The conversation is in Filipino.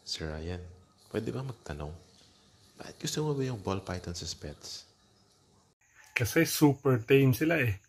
Sir Ryan, pwede ba magtanong? Bakit gusto mo ba yung ball python sa pets? Kasi super tame sila eh.